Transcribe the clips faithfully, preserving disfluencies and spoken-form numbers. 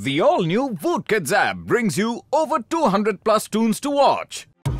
The all-new Voot Kids app brings you over two hundred plus tunes to watch.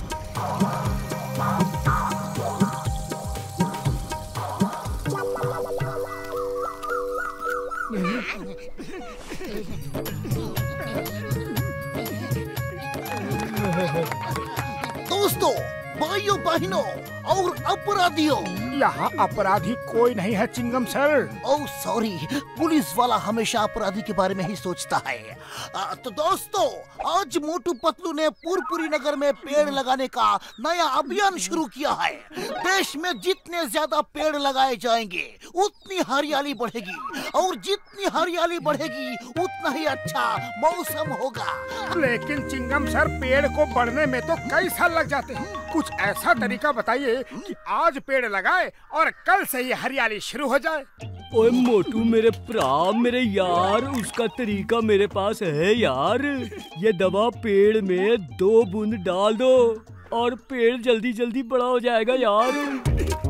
दोस्तों, भाइयों बहनों और अपराधियों, यहाँ अपराधी कोई नहीं है Chingam sir. Oh sorry, police वाला हमेशा अपराधी के बारे में ही सोचता है। आ, तो दोस्तों, आज मोटू पतलू ने पुरपुरी नगर में पेड़ लगाने का नया अभियान शुरू किया है। देश में जितने ज्यादा पेड़ लगाए जाएंगे उतनी हरियाली बढ़ेगी, और जितनी हरियाली बढ़ेगी उतना ही अच्छा मौसम होगा। लेकिन चिंगम सर, पेड़ को बढ़ने में तो कई साल लग जाते हैं। कुछ ऐसा तरीका बताइए कि आज पेड़ लगाए और कल से ही हरियाली शुरू हो जाए। ओए मोटू मेरे भरा, मेरे यार, उसका तरीका मेरे पास है यार। ये दवा पेड़ में दो बूंद डाल दो और पेड़ जल्दी जल्दी बड़ा हो जाएगा यार।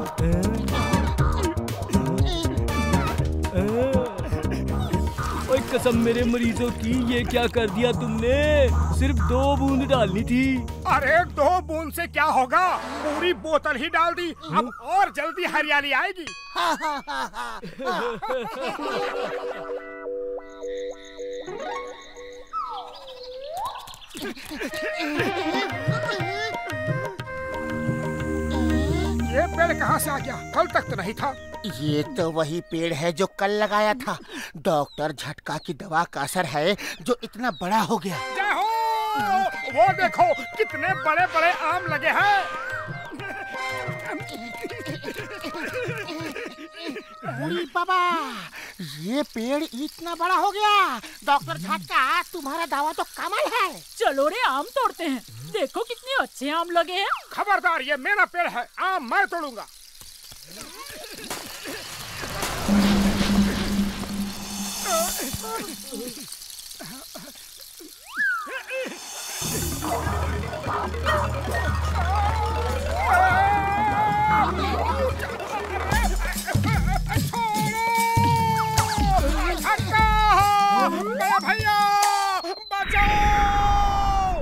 ओए कसम मेरे मरीजों की, ये क्या कर दिया तुमने? सिर्फ दो बूंद डालनी थी। अरे दो बूंद से क्या होगा, पूरी बोतल ही डाल दी। अब और जल्दी हरियाली आएगी। ये पेड़ कहाँ से आ गया? कल तक तो नहीं था। ये तो वही पेड़ है जो कल लगाया था। डॉक्टर झटका की दवा का असर है जो इतना बड़ा हो गया। जय हो! वो देखो कितने बड़े बड़े आम लगे हैं। अरे बाबा, ये पेड़ इतना बड़ा हो गया। डॉक्टर झटका, तुम्हारा दावा तो कमाल है। चलो रे, आम तोड़ते हैं। देखो कितने अच्छे आम लगे हैं। खबरदार, ये मेरा पेड़ है, आम मैं तोड़ूंगा। भैया बचाओ!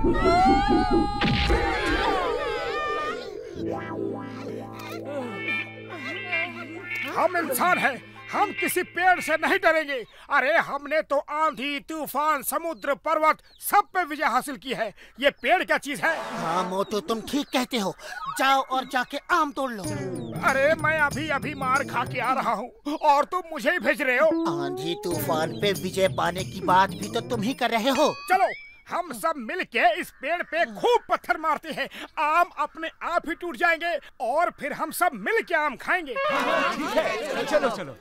हम इंसान हैं, हम किसी पेड़ से नहीं डरेंगे। अरे हमने तो आंधी, तूफान, समुद्र, पर्वत सब पे विजय हासिल की है। ये पेड़ क्या चीज है? हाँ मोटू, तुम ठीक कहते हो। जाओ और जाके आम तोड़ लो। अरे मैं अभी अभी मार खा के आ रहा हूँ और तुम मुझे ही भेज रहे हो। आंधी तूफान पे विजय पाने की बात भी तो तुम ही कर रहे हो। चलो हम सब मिलके इस पेड़ पे खूब पत्थर मारते हैं, आम अपने आप ही टूट जाएंगे और फिर हम सब मिलके आम खाएंगे। ठीक है, चलो चलो।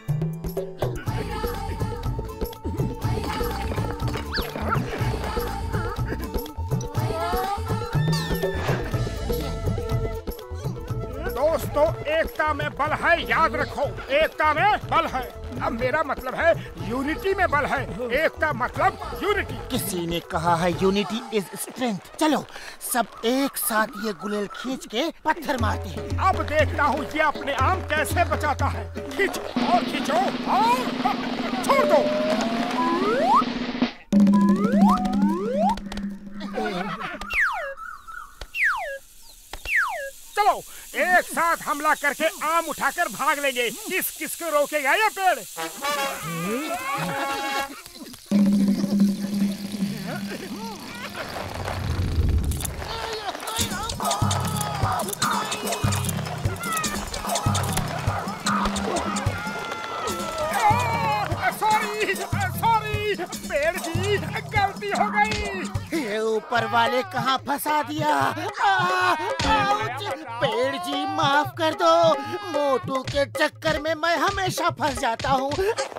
दोस्तों, एकता में बल है, याद रखो, एकता में बल है। अब मेरा मतलब है यूनिटी में बल है। एकता मतलब यूनिटी। किसी ने कहा है यूनिटी इज स्ट्रेंथ। चलो सब एक साथ ये गुलेल खींच के पत्थर मारते हैं। अब देखता हूँ ये अपने आम कैसे बचाता है। खींचो और खींचो और छोड़ दो। चलो एक साथ हमला करके आम उठाकर भाग लेंगे। किस किस को रोकेगा ये पेड़? सॉरी सॉरी पेड़ जी, गलती हो गई। ये ऊपर वाले कहाँ फंसा दिया। आ, आउच! पेड़ जी माफ कर दो, मोटू के चक्कर में मैं हमेशा फंस जाता हूँ।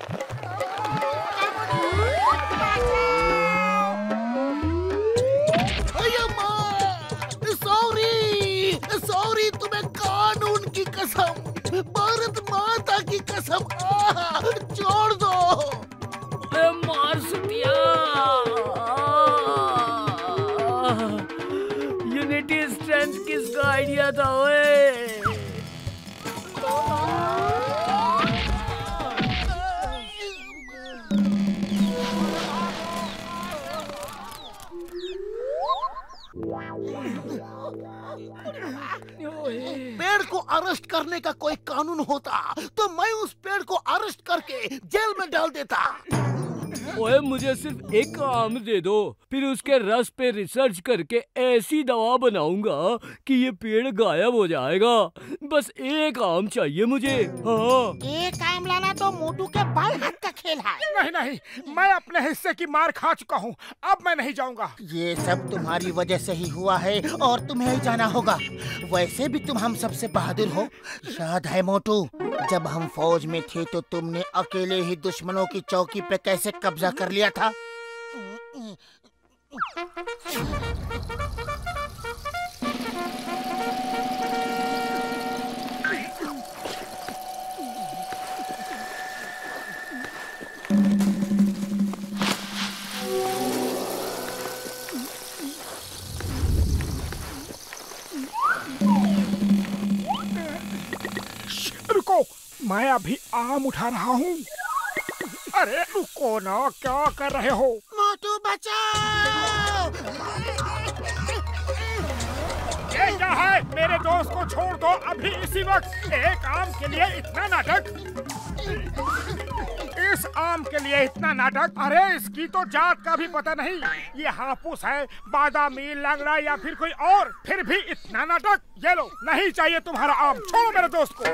सॉरी सॉरी, तुम्हें कानून की कसम, भारत माता की कसम, आ, छोड़ दो। मार सुतिया। यूनिटी स्ट्रेंथ किसका आइडिया था ओए? अरेस्ट करने का कोई कानून होता तो मैं उस पेड़ को अरेस्ट करके जेल में डाल देता। ओए मुझे सिर्फ एक आम दे दो, फिर उसके रस पे रिसर्च करके ऐसी दवा बनाऊंगा कि ये पेड़ गायब हो जाएगा। बस एक आम चाहिए मुझे। हाँ। एक आम लाना तो मोटू के बाएं हाथ का खेल है। नहीं नहीं, मैं अपने हिस्से की मार खा चुका हूँ, अब मैं नहीं जाऊँगा। ये सब तुम्हारी वजह से ही हुआ है और तुम्हें ही जाना होगा। वैसे भी तुम हम सबसे बहादुर हो। याद है मोटू, जब हम फौज में थे तो तुमने अकेले ही दुश्मनों की चौकी पे कैसे कब्जा कर लिया था। रुको, मैं अभी आम उठा रहा हूँ। अरे रुको ना, क्या कर रहे हो? मोटू बचाओ! ये क्या है? मेरे दोस्त को छोड़ दो अभी इसी वक्त। एक आम के लिए इतना नाटक? इस आम के लिए इतना नाटक? अरे इसकी तो जात का भी पता नहीं। ये हापुस है, बादामी, लंगड़ा या फिर कोई और, फिर भी इतना नाटक। ये लो, नहीं चाहिए तुम्हारा आम, छोड़ो मेरे दोस्त को।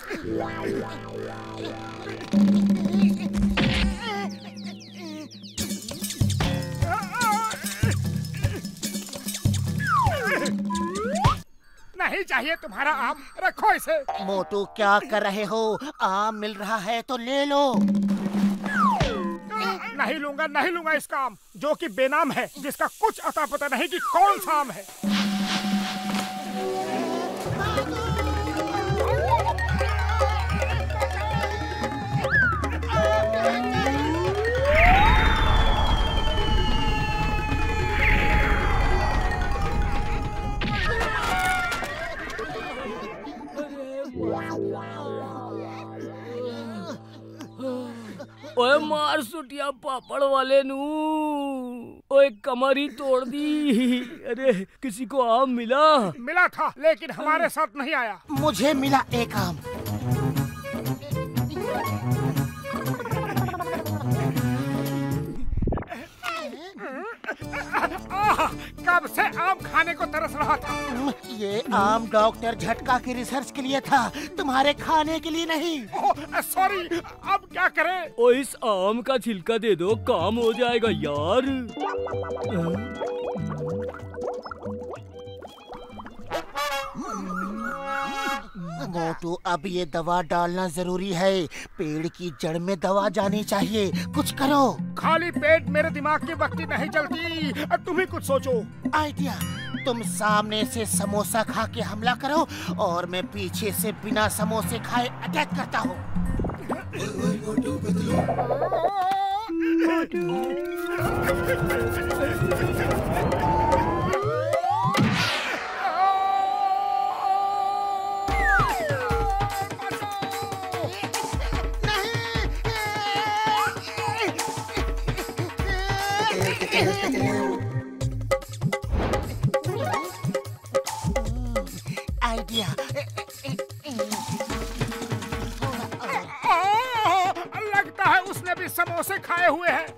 नहीं चाहिए तुम्हारा आम, रखो इसे। मोटू क्या कर रहे हो? आम मिल रहा है तो ले लो। नहीं लूंगा, नहीं लूंगा इसका आम, जो कि बेनाम है, जिसका कुछ अता पता नहीं कि कौन सा आम है। ओए मार सुटिया पापड़ वाले नू, ओए कमर ही तोड़ दी। अरे किसी को आम मिला? मिला था, लेकिन हमारे साथ नहीं आया। मुझे मिला एक आम। आह, कब से आम खाने को तरस रहा था। ये आम डॉक्टर झटका की रिसर्च के लिए था, तुम्हारे खाने के लिए नहीं। ओह सॉरी, अब क्या करें? ओ इस आम का छिलका दे दो, काम हो जाएगा यार। मोटू, अब ये दवा डालना जरूरी है। पेड़ की जड़ में दवा जानी चाहिए, कुछ करो। खाली पेट मेरे दिमाग की बत्ती नहीं चलती, तुम ही कुछ सोचो। आइडिया, तुम सामने से समोसा खा के हमला करो और मैं पीछे से बिना समोसे खाए अटैक करता हूँ। आइडिया, लगता है उसने भी समोसे खाए हुए हैं।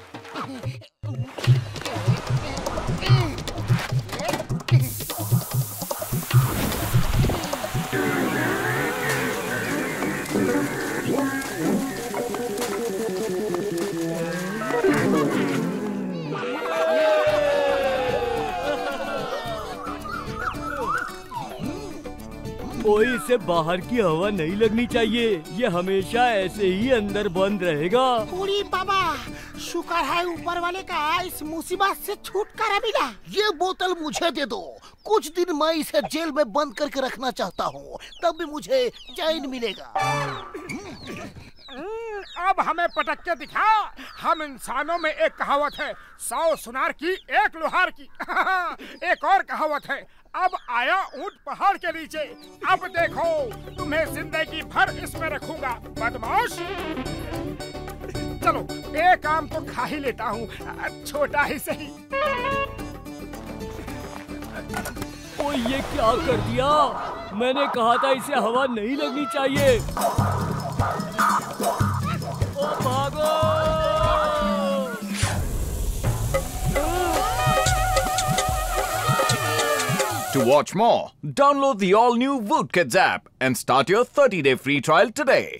कोई इसे बाहर की हवा नहीं लगनी चाहिए, ये हमेशा ऐसे ही अंदर बंद रहेगा। पूरी बाबा, शुक्र है ऊपर वाले का इस मुसीबत से छुटकारा मिला। ये बोतल मुझे दे दो, कुछ दिन मैं इसे जेल में बंद करके रखना चाहता हूँ, तब भी मुझे चैन मिलेगा। अब हमें पटक के दिखा। हम इंसानों में एक कहावत है, सौ सुनार की एक लोहार की। एक और कहावत है, अब आया ऊंट पहाड़ के नीचे। अब देखो, तुम्हें जिंदगी भर इसमें रखूंगा बदमाश। चलो एक आम तो खा ही लेता हूँ, छोटा ही सही। ओ ये क्या कर दिया? मैंने कहा था इसे हवा नहीं लगनी चाहिए। ओ भागो! To watch more, download the all-new Woodkids app and start your thirty day free trial today.